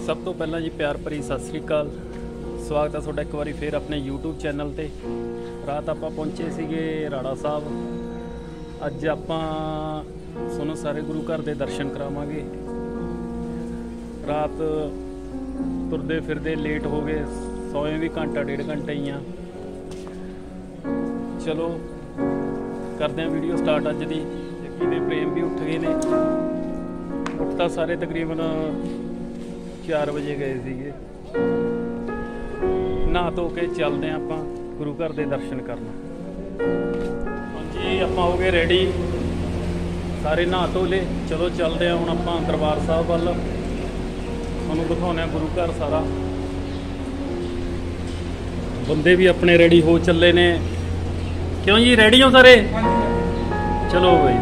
सब तो पहला जी प्यार भरी सत श्री अकाल। स्वागत है तुहाडा एक बारी फिर अपने यूट्यूब चैनल ते। रात आपां पहुंचे सीगे राड़ा साहब। अज आपां सुनो सारे गुरु घर दे दर्शन करावांगे। रात तुरदे फिरदे लेट हो गए, सोए भी घंटा डेढ़ घंटे ही आ। चलो करते हैं वीडियो स्टार्ट। अज दी जग्गी दे प्रेम भी उठ गए ने। उठता सारे तकरीबन 4 बजे गए सीगे। नहा धो के चलते हैं आपां गुरु घर दे दर्शन करना। हाँ जी आपां हो गए रेडी, सारे नहा धो ले। चलो चलते हैं हुण आपां दरबार साहब वल, तुहानूं दिखाउने गुरु घर सारा। बंदे भी अपने रेडी हो चले ने। क्यों जी रेडी हो सारे? चलो भाई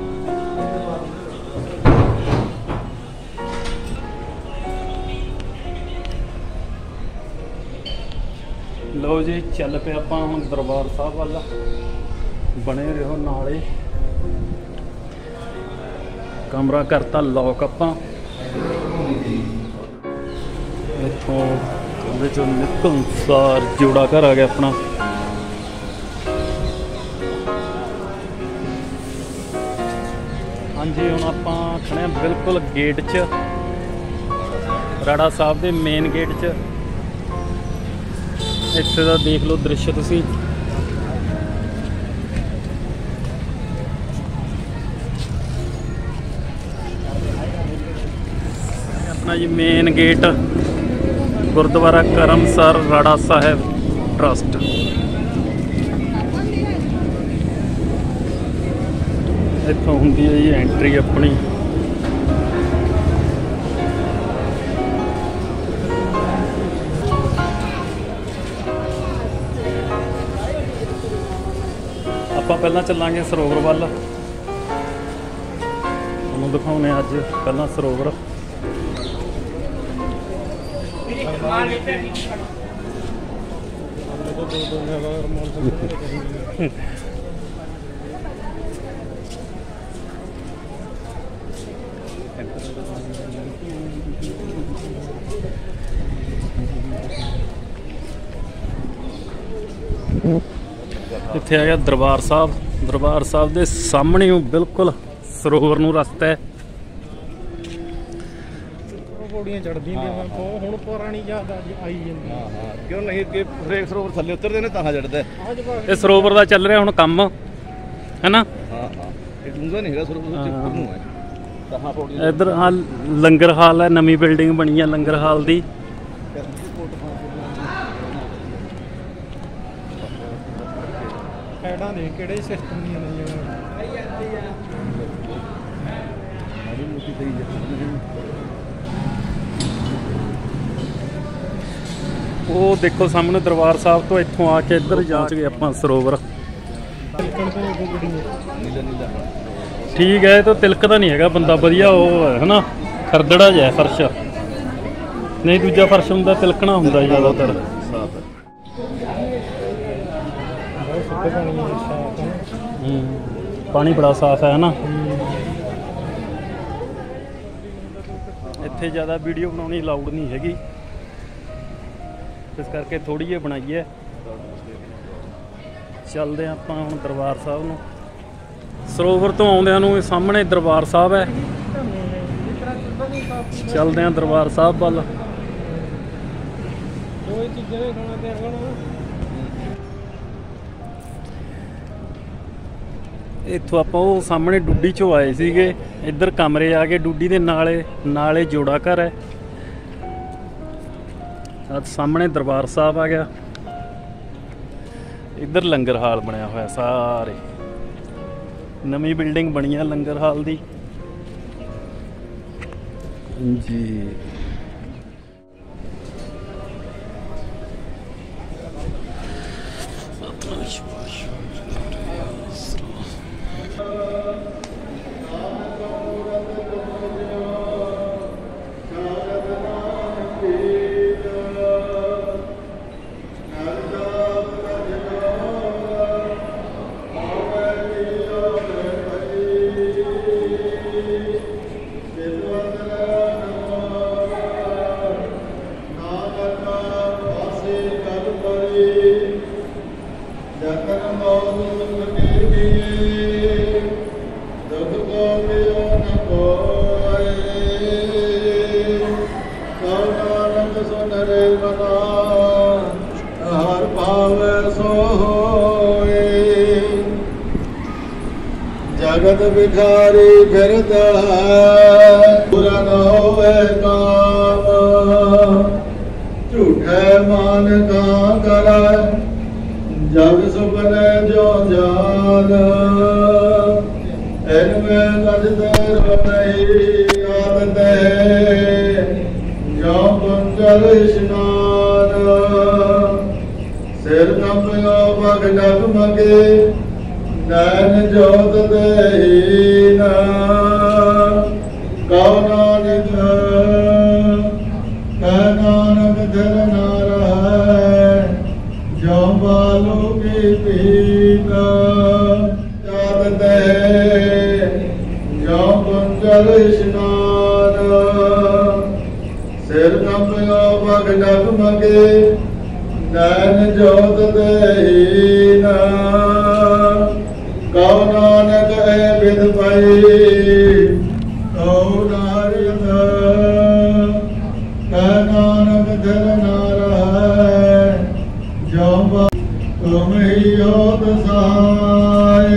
लो जी चल पे आपां हुण दरबार साहब वाला। बने रहो नाले। कमरा करता लॉक आपां। इत्थों ਉਹਦੇ ਚੋਂ ਨਿਕਲਣ ਸਾਰ ਜੋੜਾ ਘਰ ਆ ਗਿਆ ਆਪਣਾ। ਹਾਂਜੀ ਹੁਣ ਆਪਾਂ ਖੜੇ ਹਾਂ ਬਿਲਕੁਲ ਗੇਟ 'ਚ, ਰਾੜਾ ਸਾਹਿਬ ਦੇ ਮੇਨ ਗੇਟ 'ਚ। ਇੱਥੇ ਦਾ ਦੇਖ ਲਓ ਦ੍ਰਿਸ਼ ਤੁਸੀਂ। ਆਪਣਾ ਜੀ main gate Gurdwara Karamsar Rara Sahib trust. इत्थों हुंदी है जी एंट्री अपनी। आपां पहलां चलांगे सरोवर वल, तुहानूं दिखाउने अज पहलां सरोवर। इत्थे आ गया दरबार साहब। दरबार साहब के सामने बिल्कुल सरोवर नूं रस्ता है। ਪੌੜੀਆਂ ਚੜ੍ਹਦੀਆਂ ਨੇ ਹੁਣ ਪੁਰਾਣੀ ਯਾਦ ਆਈ ਜਾਂਦੀ। ਹਾਂ ਹਾਂ ਕਿਉਂ ਨਹੀਂ ਕਿ ਹਰੇਕ ਸਰੋਵਰ ਥੱਲੇ ਉਤਰਦੇ ਨੇ ਤਾਂ ਚੜ੍ਹਦਾ। ਇਹ ਸਰੋਵਰ ਦਾ ਚੱਲ ਰਿਹਾ ਹੁਣ ਕੰਮ ਹੈ ਨਾ। ਹਾਂ ਹਾਂ ਇਹ ਡੂੰਘਾ ਨਹੀਂ ਹੈਗਾ ਸਰੋਵਰ, ਉੱਪਰ ਨੂੰ ਹੈ ਤਾਂ ਪੌੜੀਆਂ। ਇੱਧਰ ਹਾਂ ਲੰਗਰ ਹਾਲ ਹੈ, ਨਵੀਂ ਬਿਲਡਿੰਗ ਬਣੀ ਹੈ ਲੰਗਰ ਹਾਲ ਦੀ। ਐਡਾਂ ਦੇ ਕਿਹੜੇ ਸਿਸਟਮ ਦੀਆਂ ਨੇ ਮਾੜੀ ਮੋਟੀ ਸਹੀ ਹੈ। ਉਹ ਦੇਖੋ ਸਾਹਮਣੇ ਦਰਬਾਰ ਸਾਹਿਬ ਤੋਂ ਇੱਥੋਂ ਆ ਕੇ ਇੱਧਰ ਜਾ ਕੇ ਆਪਾਂ ਸਰੋਵਰ। ਠੀਕ ਹੈ, ਇਹ ਤਾਂ ਤਿਲਕਦਾ ਨਹੀਂ ਹੈਗਾ ਬੰਦਾ। ਵਧੀਆ ਉਹ ਹੈ ਨਾ, ਖਰਦੜਾ ਜਿਹਾ ਫਰਸ਼। ਨਹੀਂ ਦੂਜਾ ਫਰਸ਼ ਹੁੰਦਾ ਤਿਲਕਣਾ ਹੁੰਦਾ ਜ਼ਿਆਦਾਤਰ। ਪਾਣੀ ਬੜਾ ਸਾਫ਼ ਹੈ ਨਾ। ਇੱਥੇ ਜ਼ਿਆਦਾ ਵੀਡੀਓ ਬਣਾਉਣੀ ਅਲਾਉਡ ਨਹੀਂ ਹੈਗੀ, इस करके थोड़ी जी बनाई है। चलते आप हम दरबार साहब नूं। सरोवर तो आउंदियां नूं सामने दरबार साहब है। चलते हैं दरबार साहब वाल। इत्थों आपां वो सामने डुड्डी चों आए सीगे। इधर कमरे आ गए डुड्डी दे नाले जोड़ा घर है। आज सामने दरबार साहब आ गया। इधर लंगर हाल बनया हुआ सारे। नवी बिल्डिंग बनी है लंगर हाल दी जी। करे मना हर पावे सो होए जगत भिखारी फिरता है पूरा न होवे काम झूठे मान का करे जग सुपने जो जान इनमें नजदर नहीं आदते जो कुंजल स्नान सिर कंपियो पग डगमगे नैन जोत देहीन कौना निध कह नानक दिल न रहे जो बालू की पीत जात दे जो कुंजल स्नान सिर कंपियो पग डगमगे नैन जोत देहीन कौ नानक ए विध पई कौ नारियत कह नानक दिल न रहे जो तुम ही होत सहाय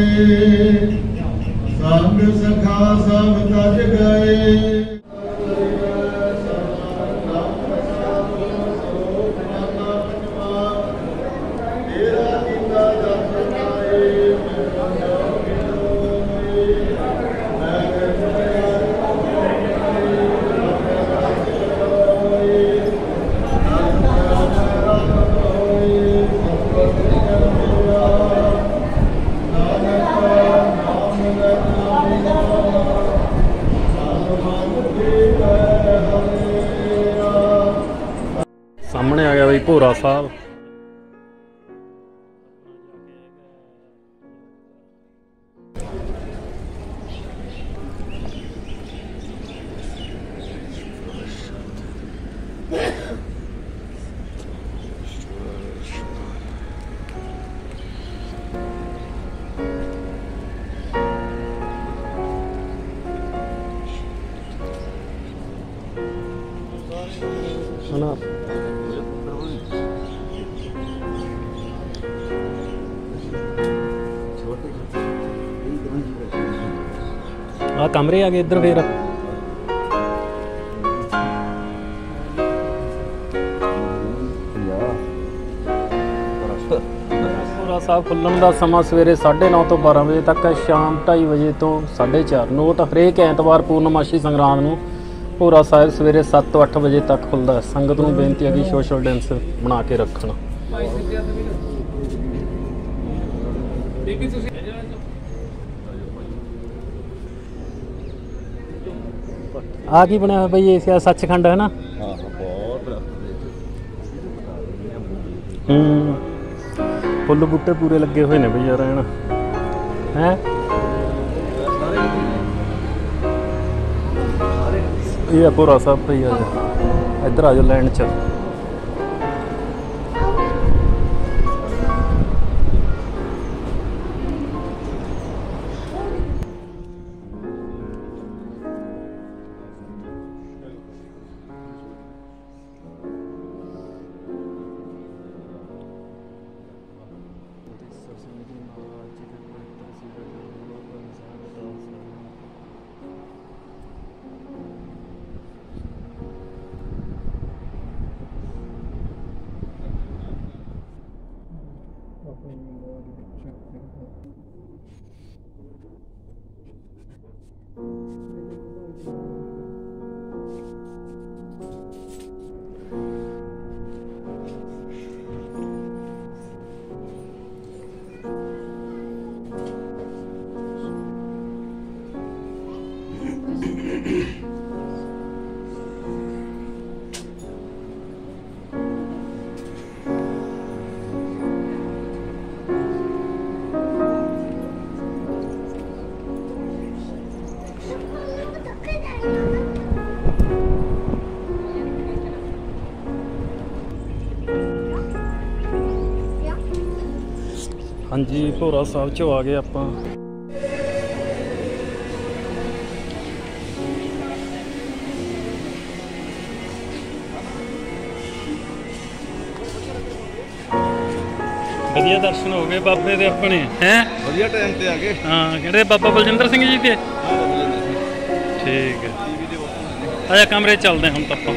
संग सखा सब तज गए ਸਾਹਮਣੇ ਆ ਗਿਆ ਬਈ ਭੋਰਾ ਸਾਹਿਬ। ਹਨਾ ਆ ਕਮਰੇ ਆ ਗਏ ਇੱਧਰ ਫੇਰ ਭੋਰਾ ਸਾਹਿਬ ਖੁੱਲ੍ਹਣ ਦਾ ਸਮਾਂ ਸਵੇਰੇ 9:30 ਤੋਂ 12 ਵਜੇ ਤੱਕ ਹੈ, ਸ਼ਾਮ 2:30 ਵਜੇ ਤੋਂ 4:30। ਨੋਟ ਹਰੇਕ ਐਤਵਾਰ ਪੂਰਨਮਾਸ਼ੀ ਸੰਗਰਾਂਦ ਨੂੰ ਭੋਰਾ ਸਾਹਿਬ ਸਵੇਰੇ 7 ਤੋਂ 8 ਵਜੇ ਤੱਕ ਖੁੱਲ੍ਹਦਾ ਹੈ। ਸੰਗਤ ਨੂੰ ਬੇਨਤੀ ਹੈ ਕਿ ਸੋਸ਼ਲ ਡਿਸਟੈਂਸ ਬਣਾ ਕੇ ਰੱਖਣ। ਆ ਕੀ ਬਣਿਆ ਹੋਇਆ ਬਈ ਇਹ ਸੱਚਖੰਡ ਹੈ ਨਾ? ਹਾਂ ਬਹੁਤ ਫੁੱਲ ਬੂਟੇ ਪੂਰੇ ਲੱਗੇ ਹੋਏ ਨੇ ਬਈ ਯਾਰ ਹੈ ਨਾ ਹੈ। ਇਹ ਆ ਭੋਰਾ ਸਾਹਿਬ ਭਾਈ, ਆ ਜਾ ਇੱਧਰ ਆ ਜਾਓ ਲੈਣ 'ਚ। ਹਾਂਜੀ ਭੋਰਾ ਸਾਹਿਬ 'ਚੋਂ ਆ ਗਏ ਆਪਾਂ। ਵਧੀਆ ਦਰਸ਼ਨ ਹੋ ਗਏ ਬਾਬੇ ਦੇ ਆਪਣੇ ਹੈ। ਵਧੀਆ ਟਾਈਮ ਤੇ ਆ ਗਏ। ਹਾਂ ਕਿਹੜੇ ਬਾਬਾ ਬਲਜਿੰਦਰ ਸਿੰਘ ਜੀ ਦੇ। ਠੀਕ ਹੈ ਆਜਾ ਕਮਰੇ 'ਚ ਚੱਲਦੇ ਹੁਣ ਤਾਂ ਆਪਾਂ।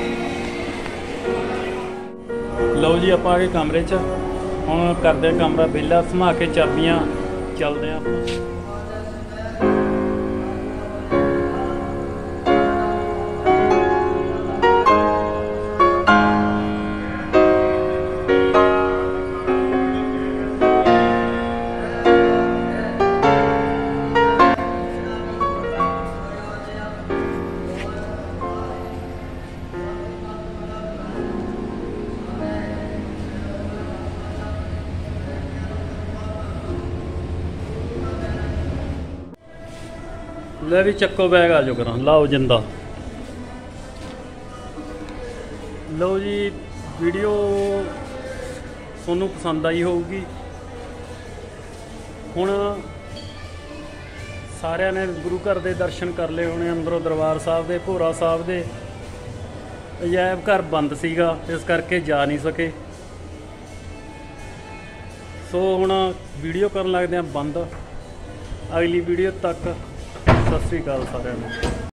ਲਓ ਜੀ ਆਪਾਂ ਆ ਗਏ ਕਮਰੇ 'ਚ। ਹੁਣ ਕਰਦੇ ਆ ਕਮਰਾ ਵਿਹਲਾ ਸਮਾ ਕੇ ਚਾਬੀਆਂ ਚੱਲਦੇ ਆ ਆਪਾਂ। ਲੈ ਵੀ ਚੱਕੋ ਬੈਗ ਆ ਜਾਓ ਕਰਾਂ ਲਾਓ ਜਿੰਦਾ। ਲਓ ਜੀ ਵੀਡੀਓ ਤੁਹਾਨੂੰ ਪਸੰਦ ਆਈ ਹੋਊਗੀ। ਹੁਣ ਸਾਰਿਆਂ ਨੇ ਗੁਰੂ ਘਰ ਦੇ ਦਰਸ਼ਨ ਕਰ ਲਏ ਹੋਣੇ। ਅੰਦਰੋਂ ਦਰਬਾਰ ਸਾਹਿਬ ਦੇ, ਭੋਰਾ ਸਾਹਿਬ ਦੇ ਅਜਾਇਬ ਘਰ ਬੰਦ ਸੀਗਾ, ਇਸ ਕਰਕੇ ਜਾ ਨਹੀਂ ਸਕੇ। ਸੋ ਹੁਣ ਵੀਡੀਓ ਕਰਨ ਲੱਗਦੇ ਆ ਬੰਦ। ਅਗਲੀ ਵੀਡੀਓ ਤੱਕ ਸਤਿ ਸ਼੍ਰੀ ਅਕਾਲ ਸਾਰਿਆਂ ਨੂੰ।